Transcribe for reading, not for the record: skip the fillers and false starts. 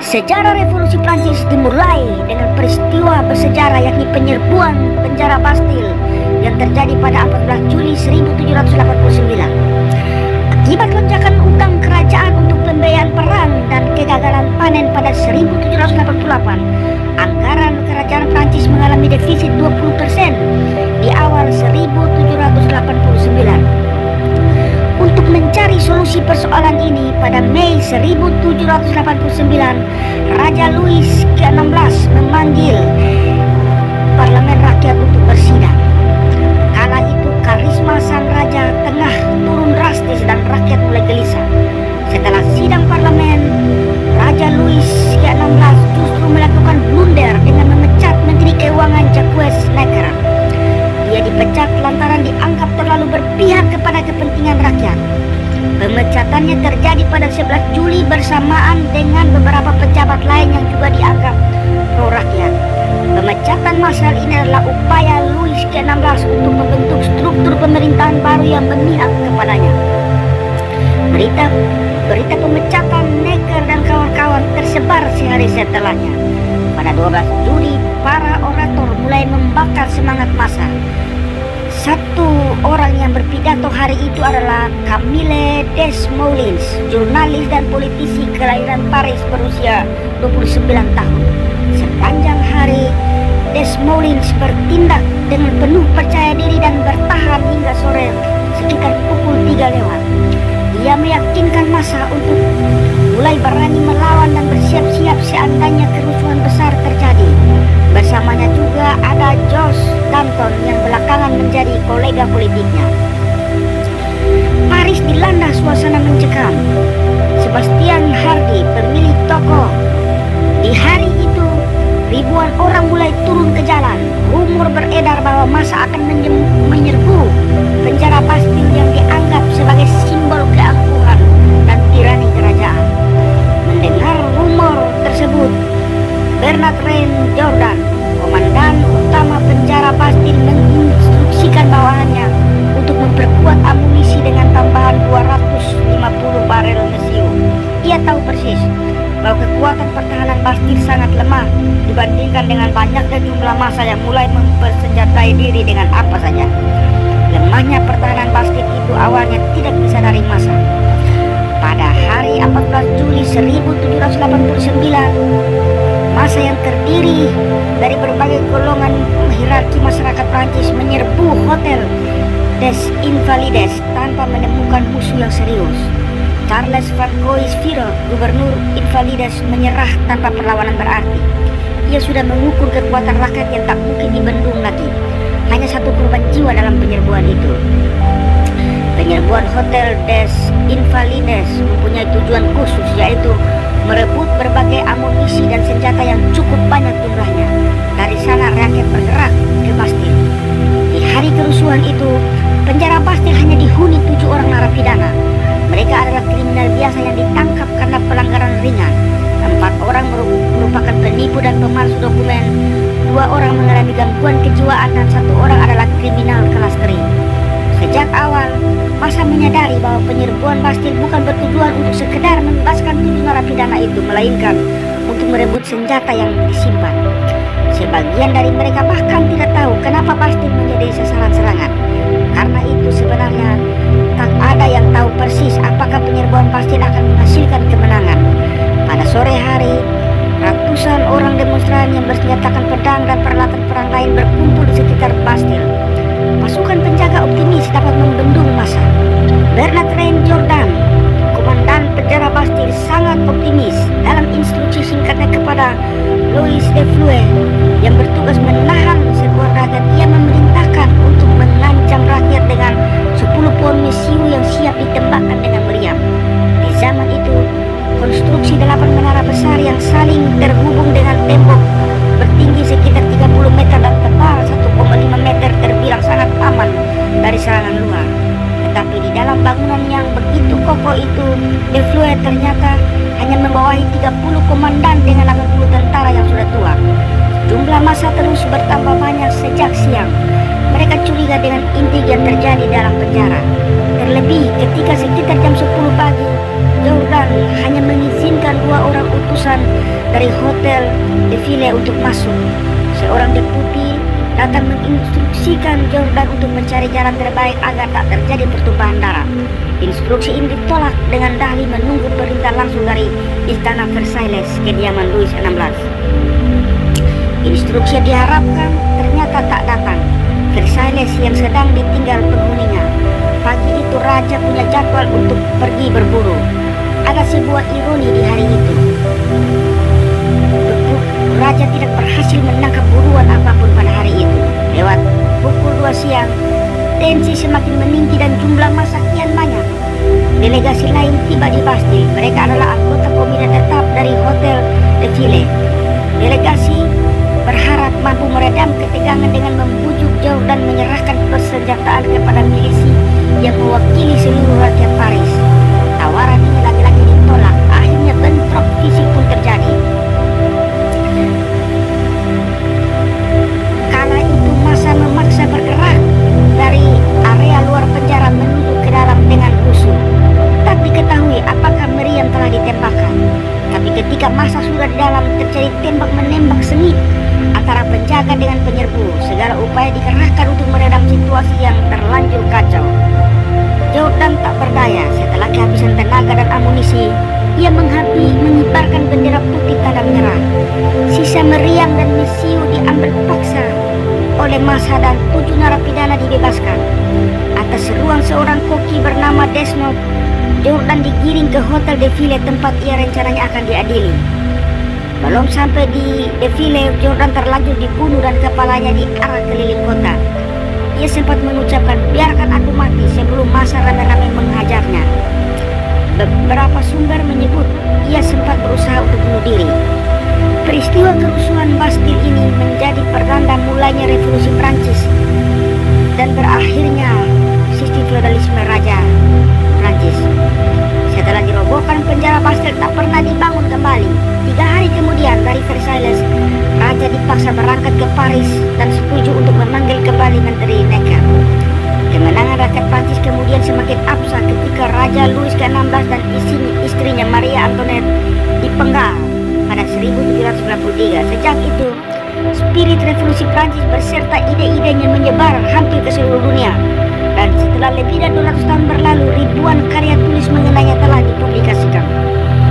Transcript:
Sejarah revolusi Prancis dimulai dengan peristiwa bersejarah yakni penyerbuan penjara Bastille yang terjadi pada 14 Juli 1789. Akibat lonjakan utang kerajaan untuk pembiayaan perang dan kegagalan panen pada 1788, anggaran kerajaan Prancis mengalami defisit 20% di awal 1789. Untuk mencari solusi persoalan ini, pada Mei 1789, Raja Louis ke-16 memanggil Parlemen Rakyat untuk bersidang. Kala itu karisma sang raja tengah turun drastis dan rakyat mulai gelisah. Setelah sidang parlemen, Raja Louis ke-16 justru melakukan blunder dengan memecat Menteri Keuangan Jacques Necker. Dia dipecat lantaran dianggap terlalu berpihak kepada kepentingan rakyat. Pemecatannya terjadi pada 11 Juli bersamaan dengan beberapa pejabat lain yang juga dianggap pro rakyat. Pemecatan massal ini adalah upaya Louis ke-16 untuk membentuk struktur pemerintahan baru yang memihak kepadanya. Berita pemecatan Necker dan kawan-kawan tersebar sehari setelahnya. Pada 12 Juli, para orator mulai membakar semangat massa. Satu orang yang berpidato hari itu adalah Camille Desmoulins, jurnalis dan politisi kelahiran Paris berusia 29 tahun. Sepanjang hari, Desmoulins bertindak dengan penuh percaya diri dan bertahan hingga sore sekitar pukul 3 lewat. Ia meyakinkan massa untuk mulai berani melawan dan bersiap-siap seandainya kerusuhan besar terjadi. Bersamanya juga ada George Danton yang belakangan menjadi kolega politiknya. Paris dilanda suasana mencekam. Sebastian Hardy, pemilik toko. Di hari itu, ribuan orang mulai turun ke jalan. Rumor beredar bahwa massa akan menyerbu penjara Bastille yang dianggap sebagai simbol keangkuhan dan tirani kerajaan. Mendengar rumor tersebut, Bernard Rein-Jourdan, komandan utama penjara Bastille, menginstruksikan bawahannya untuk memperkuat amunisi dengan tambahan 250 barel mesiu. Ia tahu persis bahwa kekuatan pertahanan Bastille sangat lemah dibandingkan dengan banyaknya jumlah massa yang mulai mempersenjatai diri dengan apa saja. Lemahnya pertahanan Bastille itu awalnya tidak disadari massa. Pada hari 14 Juli 1789, massa yang terdiri dari berbagai golongan hierarki masyarakat Prancis menyerbu Hotel des Invalides tanpa menemukan musuh yang serius. Charles Francois Viro, gubernur Invalides, menyerah tanpa perlawanan berarti. Ia sudah mengukur kekuatan rakyat yang tak mungkin dibendung lagi. Hanya satu korban jiwa dalam penyerbuan itu. Penyerbuan Hotel des Invalides mempunyai tujuan khusus, yaitu merebut berbagai amunisi dan senjata yang cukup banyak jumlahnya. Dari sana rakyat bergerak ke Bastille. Di hari kerusuhan itu, penjara Bastille hanya dihuni 7 orang narapidana. Mereka adalah kriminal biasa yang ditangkap karena pelanggaran ringan. 4 orang merupakan penipu dan pemalsu dokumen. 2 orang mengalami gangguan kejiwaan dan 1 orang adalah kriminal kelas kering. Sejak awal, massa menyadari bahwa penyerbuan Bastille bukan bertujuan untuk sekedar membebaskan 7 narapidana itu, melainkan untuk merebut senjata yang disimpan. Sebagian dari mereka bahkan tidak tahu kenapa Bastille menjadi sasaran serangan. Karena itu sebenarnya tak ada yang tahu persis apakah penyerbuan Bastille akan menghasilkan kemenangan. Pada sore hari, ratusan orang demonstran yang bersenjatakan pedang dan peralatan perang lain berkumpul di sekitar Bastille. Pasukan penjaga optimis dapat membendung massa. Bernard Rein-Jourdan, komandan penjara Bastille, sangat optimis. Dalam instruksi singkatnya kepada Louis de Flue yang bertugas menahan serbuan rakyat, ia memerintahkan untuk mengancam rakyat dengan 10 pohon mesiu yang siap ditembakkan dengan meriam. Di zaman itu, konstruksi 8 menara besar yang saling terhubung dengan tembok bertinggi sekitar 30 meter dan tebal 1,5 meter terbilang sangat aman dari serangan luar. Tetapi di dalam bangunan yang begitu kokoh itu, De Flue ternyata hanya membawahi 30 komandan dengan 80 tentara yang sudah tua. Jumlah massa terus bertambah banyak sejak siang. Mereka curiga dengan intrik yang terjadi dalam penjara. Terlebih ketika sekitar jam 10 pagi, Jourdan hanya mengizinkan 2 orang utusan dari Hotel de Ville untuk masuk. Seorang deputi datang menginstruksikan Jordan untuk mencari jalan terbaik agar tak terjadi pertumpahan darah. Instruksi ini ditolak dengan dalih menunggu perintah langsung dari Istana Versailles, kediaman Louis XVI. Instruksi diharapkan ternyata tak datang. Versailles yang sedang ditinggal penghuninya. Pagi itu raja punya jadwal untuk pergi berburu. Ada sebuah ironi di hari itu. Raja tidak berhasil menangkap buruan apapun pada hari itu. Lewat pukul 2 siang, tensi semakin meninggi dan jumlah massa kian banyak. Delegasi lain tiba di Bastille. Mereka adalah anggota komite tetap dari Hotel de Ville. Delegasi berharap mampu meredam ketegangan dengan membujuk Jordan menyerahkan persenjataan kepada milisi yang mewakili seluruh rakyat Paris. Tawaran ini lagi-lagi ditolak. Akhirnya bentrok fisik pun terjadi. Kala itu massa memaksa bergerak dari area luar penjara menuju ke dalam dengan rusuh. Tak diketahui apakah meriam telah ditembakkan. Tapi ketika massa sudah di dalam, terjadi tembak-menembak sengit antara penjaga dengan penyerbu. Segala upaya dikerahkan untuk meredam situasi yang terlanjur kacau. Jordan tak berdaya. Setelah kehabisan tenaga dan amunisi, ia mengibarkan bendera putih tanda menyerah. Sisa meriam dan misiu diambil paksa oleh massa dan 7 narapidana dibebaskan. Atas seruan seorang koki bernama Desnod, Jordan digiring ke Hotel de Ville tempat ia rencananya akan diadili. Belum sampai di de Ville, Jordan terlanjur dibunuh dan kepalanya diarak keliling kota. Ia sempat mengucapkan, "Biarkan aku mati," sebelum massa rame-rame menghajarnya. Beberapa sumber menyebut ia sempat berusaha untuk bunuh diri. Peristiwa kerusuhan Bastille ini menjadi pertanda mulainya revolusi Prancis dan berakhirnya sistem feodalisme Raja Prancis. Setelah dirobohkan, penjara Bastille tak pernah dibangun kembali. 3 hari kemudian dari Versailles, Raja dipaksa berangkat ke Paris dan setuju untuk memanggil kembali Menteri Necker. Kemenangan rakyat Prancis kemudian semakin absah ketika Raja Louis XVI dan istrinya Maria Antoinette dipenggal pada 1793. Sejak itu, spirit revolusi Prancis beserta ide-idenya menyebar hampir ke seluruh dunia. Dan setelah lebih dari 200 tahun berlalu, ribuan karya tulis mengenainya telah dipublikasikan.